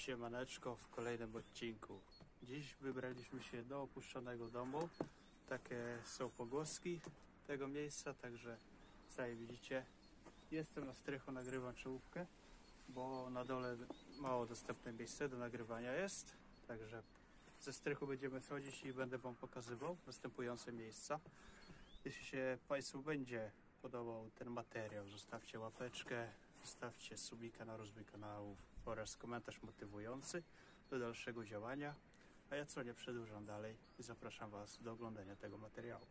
Siemaneczko w kolejnym odcinku. Dziś wybraliśmy się do opuszczonego domu. Takie są pogłoski tego miejsca, także sami widzicie. Jestem na strychu, nagrywam czołówkę, bo na dole mało dostępne miejsce do nagrywania jest. Także ze strychu będziemy schodzić i będę Wam pokazywał następujące miejsca. Jeśli się Państwu będzie podobał ten materiał, zostawcie łapeczkę, zostawcie subika na rozwój kanału oraz komentarz motywujący do dalszego działania. A ja co, nie przedłużam dalej i zapraszam Was do oglądania tego materiału.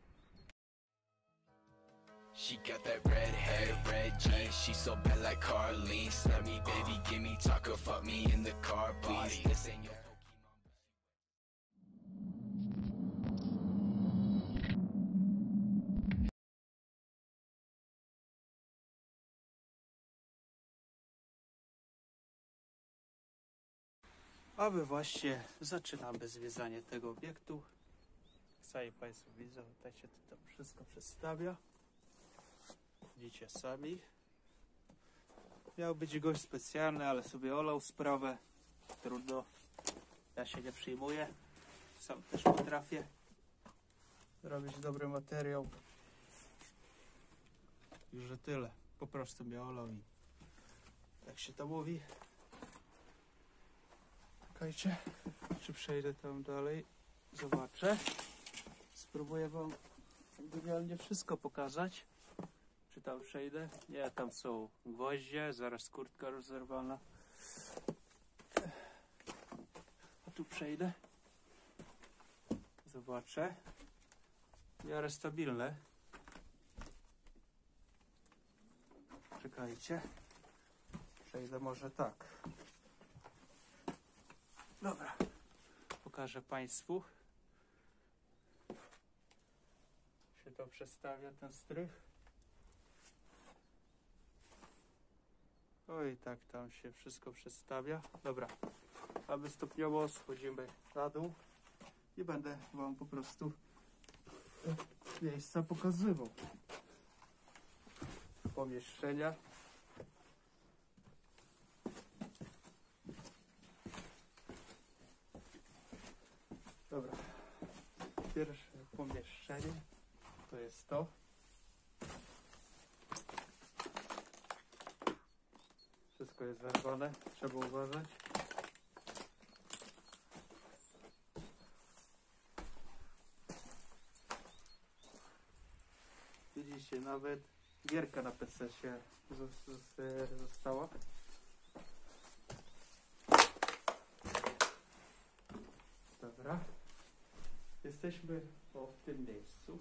She got that red hair, red jeans. She so bad like Carlene. Snap me, baby, give me taco, fuck me in the car, please. This ain't your A my właśnie zaczynamy zwiedzanie tego obiektu. Jak sami Państwo widzą, tutaj się to wszystko przedstawia. Widzicie sami. Miał być gość specjalny, ale sobie olał sprawę. Trudno. Ja się nie przyjmuję. Sam też potrafię robić dobry materiał. Już że tyle. Po prostu mnie olał i jak się to mówi. Czekajcie, czy przejdę tam dalej. Zobaczę. Spróbuję Wam genialnie wszystko pokazać. Czy tam przejdę? Nie, tam są gwoździe, zaraz kurtka rozerwana. A tu przejdę. Zobaczę. W miarę stabilne. Czekajcie. Przejdę może tak. Dobra. Pokażę Państwu. Się to przestawia, ten strych. Oj, tak tam się wszystko przedstawia. Dobra, a my stopniowo schodzimy na dół i będę Wam po prostu miejsca pokazywał. Pomieszczenia. Dobra, pierwsze pomieszczenie to jest to. Wszystko jest zerwane, trzeba uważać. Widzicie, nawet gierka na PC się została. Dobra. Jesteśmy w tym miejscu.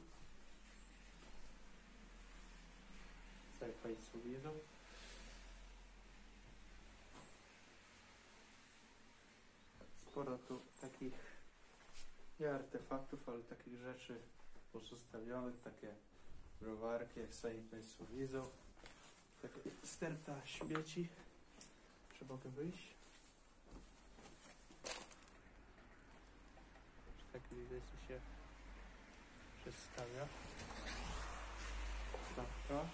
Co jak Państwo widzą. Sporo tu takich, nie artefaktów, ale takich rzeczy pozostawionych, takie browarki, jak sami Państwo widzą. Taka sterta śmieci. Czy mogę wyjść? Tak widać, co się przedstawia. Stawka.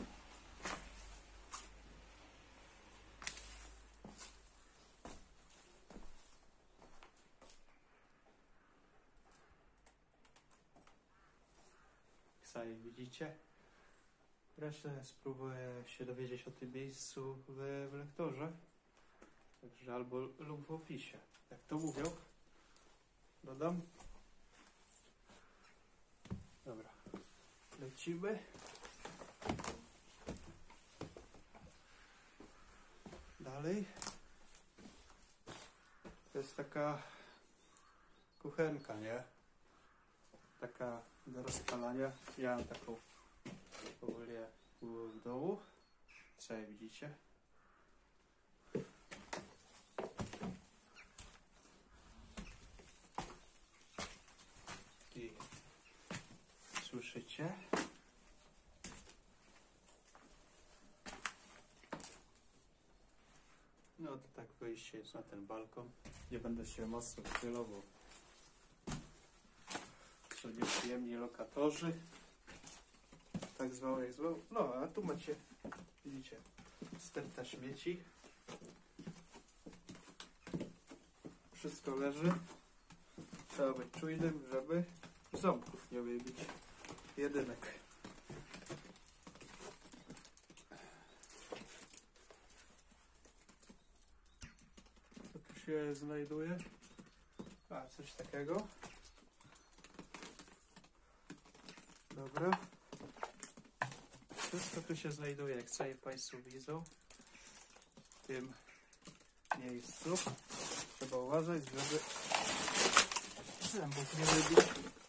Sami widzicie. Resztę spróbuję się dowiedzieć o tym miejscu w lektorze. Także albo lub w opisie. Jak to mówią. Dodam. Dobra. Lecimy. Dalej. To jest taka kuchenka, nie? Taka do rozpalania. Ja mam taką powoli w dołu. Co widzicie? I słyszycie? No to tak wyjście jest na ten balkon. Nie będę się mocno wychylał, bo są nieprzyjemni lokatorzy. Tak zwało jak zwało. No a tu macie, widzicie, sterta śmieci. wszystko leży. Trzeba być czujnym, żeby ząbków nie wybić. Jedynek. Co tu się znajduje? A, coś takiego. Dobra. Wszystko tu się znajduje, jak sobie Państwo widzą. W tym miejscu. Trzeba uważać, żeby zębów nie wybić.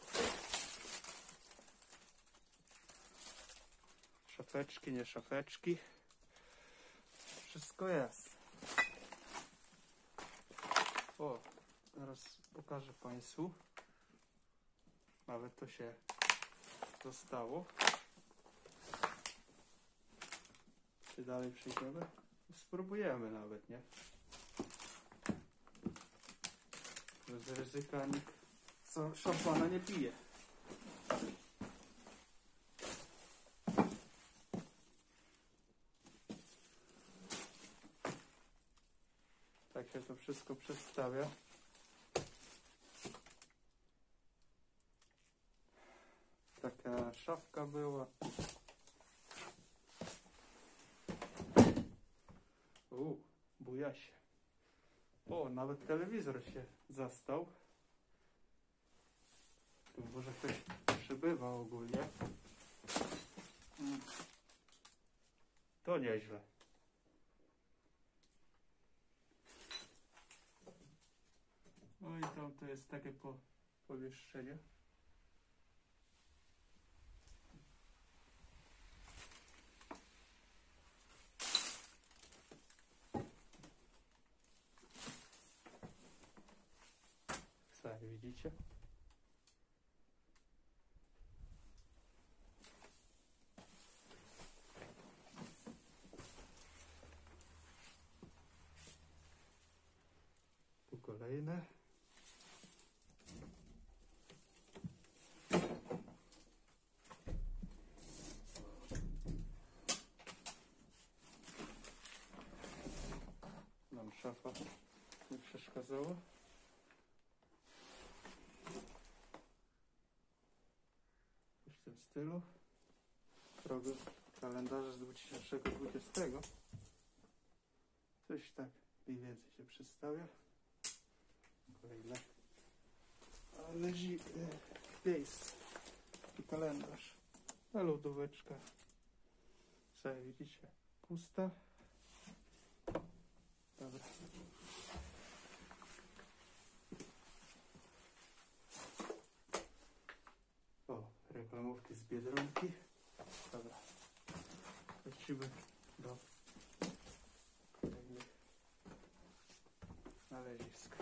Szafeczki, nie szafeczki. Wszystko jest. O, teraz pokażę Państwu. Nawet to się zostało. Czy dalej przejdziemy? Spróbujemy nawet, nie? Bez ryzyka nikt co szampana nie pije. Tak się to wszystko przedstawia. Taka szafka była. Buja się. O, nawet telewizor się zastał. Tu może ktoś przybywa ogólnie. To nieźle. No i tam to jest takie pomieszczenie. Sami widzicie? Tu kolejne. Nam szafa nie przeszkadzała. W tym stylu. Program kalendarza z 2020. Coś tak mniej więcej się przedstawia. Kolejne. Miejsce. I kalendarz. A lodóweczka. Sami widzicie. Pusta. Dobra. O, reklamówki z Biedronki. Dobra. Lecimy do kolejnych znalezisk.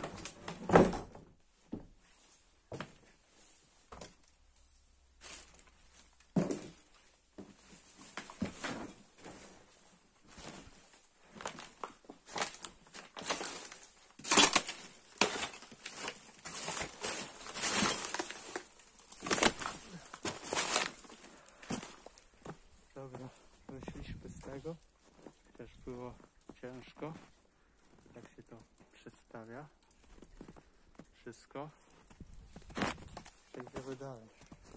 Dobra, wyszliśmy z tego. Też było ciężko. Tak się to przedstawia. Wszystko. Przejdziemy dalej.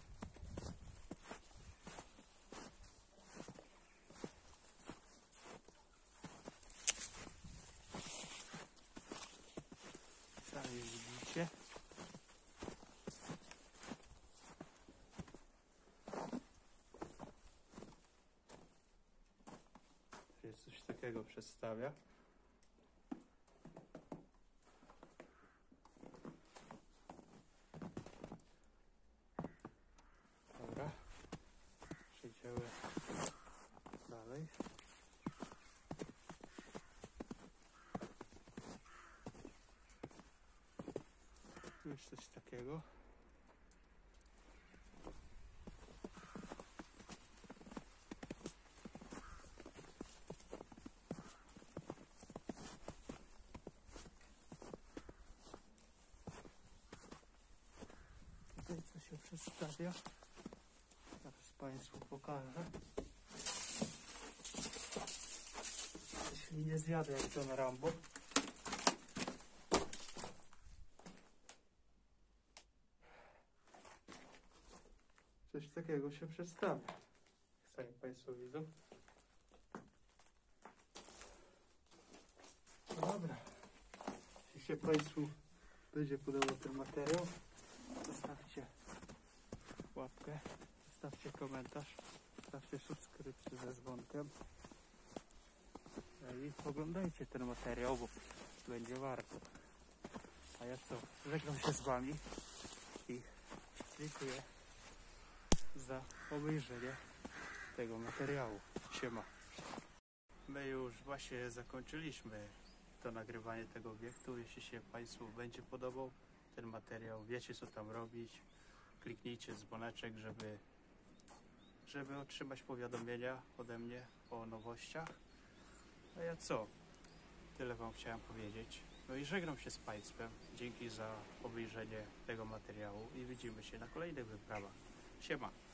Sami widzicie. Coś takiego przedstawia. Dobra. Przejdziemy dalej. Tu jest coś takiego. Co się przedstawia. Zaraz Państwu pokażę. Jeśli nie zjadę jak to na Rambo. Coś takiego się przedstawia. Jak sami Państwo widzą. No dobra. Jeśli się Państwu będzie podobał ten materiał, zostawcie łapkę, zostawcie komentarz, zostawcie subskrypcję ze dzwonkiem. No i oglądajcie ten materiał, bo będzie warto. A ja co? Żegnam się z Wami i dziękuję za obejrzenie tego materiału. Siema. My już właśnie zakończyliśmy to nagrywanie tego obiektu. Jeśli się Państwu będzie podobał ten materiał, wiecie co tam robić. Kliknijcie dzwoneczek, żeby otrzymać powiadomienia ode mnie o nowościach. A ja co? Tyle Wam chciałem powiedzieć. No i żegnam się z Państwem. Dzięki za obejrzenie tego materiału i widzimy się na kolejnych wyprawach. Siema!